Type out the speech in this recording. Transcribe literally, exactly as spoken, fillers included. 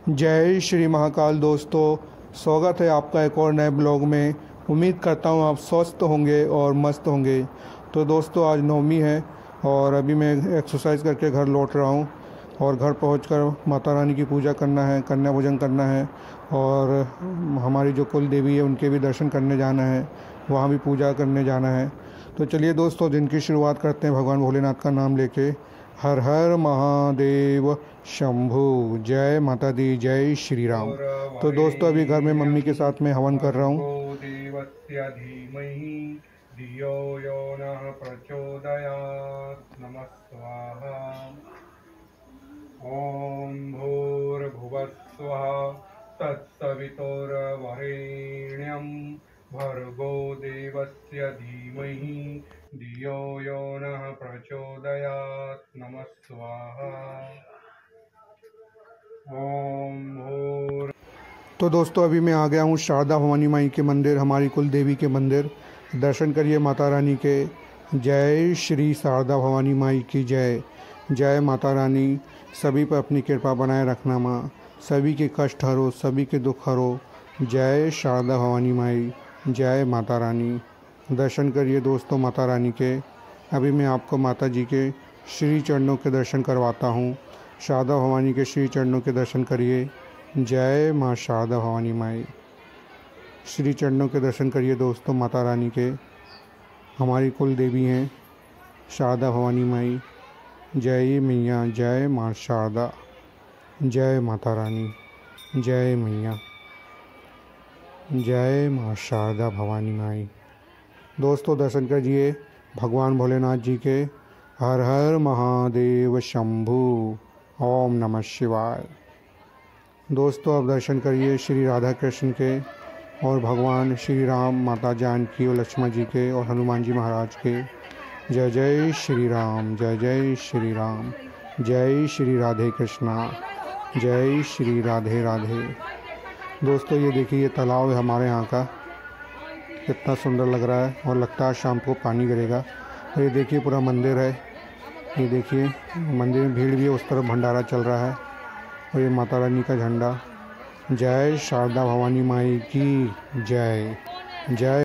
जय श्री महाकाल। दोस्तों, स्वागत है आपका एक और नए ब्लॉग में। उम्मीद करता हूँ आप स्वस्थ होंगे और मस्त होंगे। तो दोस्तों, आज नवमी है और अभी मैं एक्सरसाइज करके घर लौट रहा हूँ और घर पहुंचकर माता रानी की पूजा करना है, कन्या भोजन करना है और हमारी जो कुल देवी है उनके भी दर्शन करने जाना है, वहाँ भी पूजा करने जाना है। तो चलिए दोस्तों, दिन की शुरुआत करते हैं भगवान भोलेनाथ का नाम लेके। हर हर महादेव शंभु। जय माता दी, जय श्री राम। तो दोस्तों, अभी घर में मम्मी के साथ में हवन कर रहा हूँ। देवस्य धीमहि धियो यो नः प्रचोदयात्। नमः स्वाहा। ओम भूर्भुवः स्वः तत्सवितुर्वरेण्यं भर्गो देवस्य धीमहि धियो यो नः प्रचोदयात्। नमः स्वाहा। ओम भूर तो दोस्तों, अभी मैं आ गया हूँ शारदा भवानी माई के मंदिर, हमारी कुल देवी के मंदिर। दर्शन करिए माता रानी के। जय श्री शारदा भवानी माई की जय। जय माता रानी, सभी पर अपनी कृपा बनाए रखना माँ। सभी के कष्ट हरो, सभी के दुख हरो। जय शारदा भवानी माई, जय माता रानी। दर्शन करिए दोस्तों माता रानी के। अभी मैं आपको माता जी के श्री चरणों के दर्शन करवाता हूँ। शारदा भवानी के श्री चरणों के दर्शन करिए। जय माँ शारदा भवानी माई। श्री चरणों के दर्शन करिए दोस्तों माता रानी के। हमारी कुल देवी हैं शारदा भवानी माई। जय मैया, जय माँ शारदा, जय माता रानी, जय मैया, जय माँ शारदा भवानी माई। दोस्तों, दर्शन करिए भगवान भोलेनाथ जी के। हर हर महादेव शंभु। ओम नमः शिवाय। दोस्तों, अब दर्शन करिए श्री राधा कृष्ण के और भगवान श्री राम, माता जानकी और लक्ष्मण जी के और हनुमान जी महाराज के। जय जय श्री राम, जय जय श्री राम, जय श्री राधे कृष्णा, जय श्री राधे राधे। दोस्तों, ये देखिए, ये तालाब है हमारे यहाँ का। कितना सुंदर लग रहा है और लगता है शाम को पानी गिरेगा। और ये देखिए पूरा मंदिर है। ये देखिए मंदिर में भीड़ भी है, उस तरफ भंडारा चल रहा है। और ये माता रानी का झंडा। जय शारदा भवानी माई की जय। जय